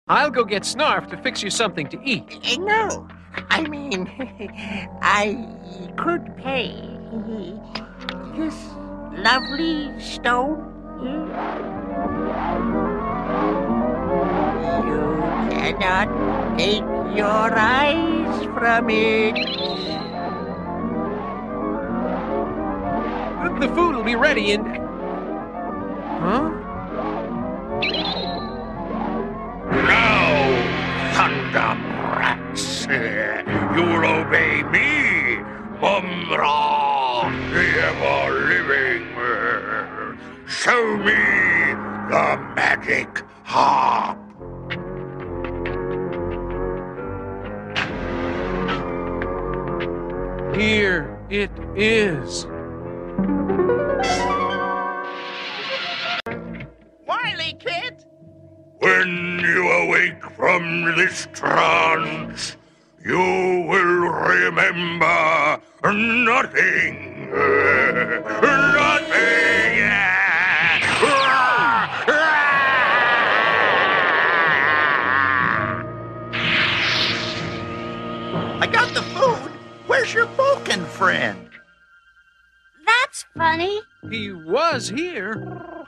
I'll go get Snarf to fix you something to eat. No, I mean, I could pay this lovely stone here. You cannot take your eyes from it. The food will be ready in... Huh? Now, thunder brats, you'll obey me, Mumra, the ever-living. Show me the magic harp. Here it is. Wily kid! When you awake from this trance, you will remember nothing. Nothing! I got the food. Where's your Vulcan friend? That's funny. He was here.